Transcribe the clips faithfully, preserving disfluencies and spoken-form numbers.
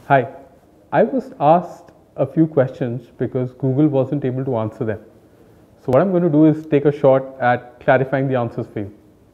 Hi, I was asked a few questions because Google wasn't able to answer them. So what I'm going to do is take a shot at clarifying the answers for you.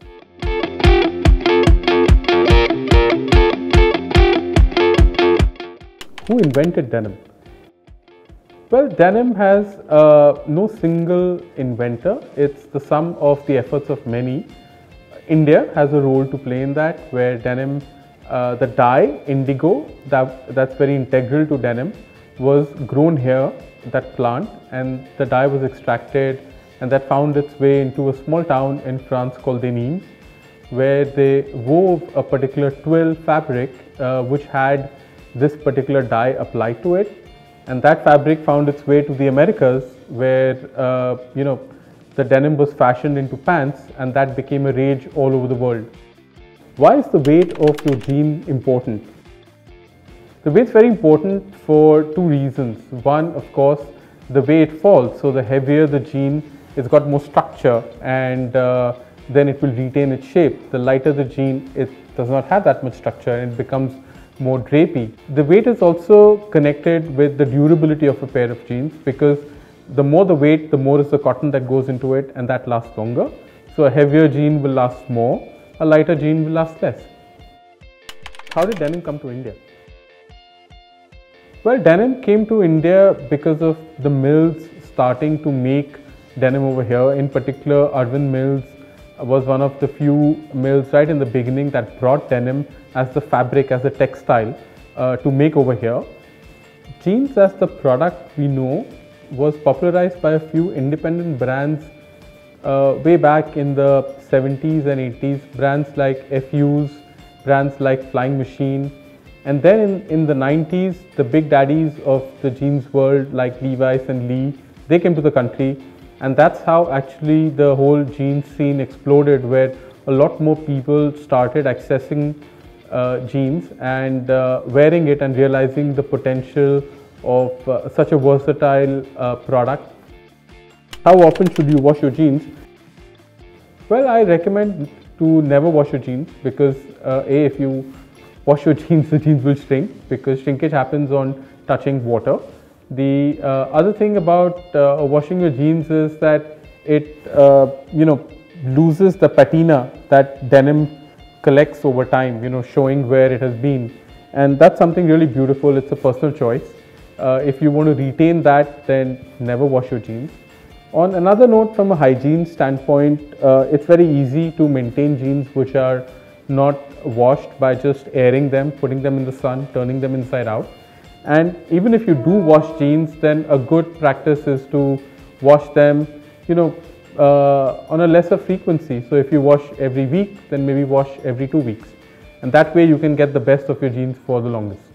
Who invented denim? Well, denim has uh, no single inventor. It's the sum of the efforts of many. India has a role to play in that, where denim, uh, the dye, indigo, that, that's very integral to denim, was grown here, that plant, and the dye was extracted, and that found its way into a small town in France called Denis, where they wove a particular twill fabric uh, which had this particular dye applied to it. And that fabric found its way to the Americas, where uh, you know the denim was fashioned into pants, and that became a rage all over the world. Why is the weight of your jean important? The weight is very important for two reasons. One, of course, the way it falls. So the heavier the jean, it's got more structure, and uh, then it will retain its shape. The lighter the jean, it does not have that much structure, and it becomes more drapey. The weight is also connected with the durability of a pair of jeans, because the more the weight, the more is the cotton that goes into it, and that lasts longer. So a heavier jean will last more, a lighter jean will last less. How did denim come to India? Well, denim came to India because of the mills starting to make denim over here. In particular, Arvind Mills was one of the few mills right in the beginning that brought denim as the fabric, as a textile uh, to make over here. Jeans as the product we know was popularized by a few independent brands uh, way back in the seventies and eighties, brands like F U's, brands like Flying Machine. And then in, in the nineties, the big daddies of the jeans world like Levi's and Lee, they came to the country. And that's how actually the whole jeans scene exploded, where a lot more people started accessing uh, jeans and uh, wearing it and realizing the potential of uh, such a versatile uh, product. How often should you wash your jeans? Well, I recommend to never wash your jeans, because uh, A, if you wash your jeans, the jeans will shrink, because shrinkage happens on touching water. The uh, other thing about uh, washing your jeans is that it uh, you know loses the patina that denim collects over time, you know, showing where it has been, and that's something really beautiful. It's a personal choice. Uh, if you want to retain that, then never wash your jeans. On another note, from a hygiene standpoint, uh, it's very easy to maintain jeans which are not washed by just airing them, putting them in the sun, turning them inside out. And even if you do wash jeans, then a good practice is to wash them, you know, uh, on a lesser frequency. So if you wash every week, then maybe wash every two weeks. And that way you can get the best of your jeans for the longest.